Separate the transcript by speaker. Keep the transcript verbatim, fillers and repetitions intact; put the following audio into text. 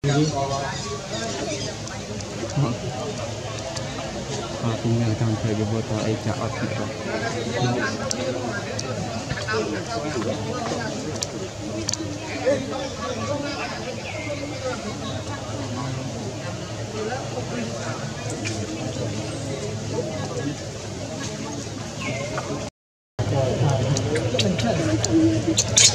Speaker 1: họ cũng là trong thời gian vừa qua ai trả ở thị trường
Speaker 2: Hãy subscribe cho kênh Ghiền Mì Gõ để không bỏ lỡ những video hấp dẫn.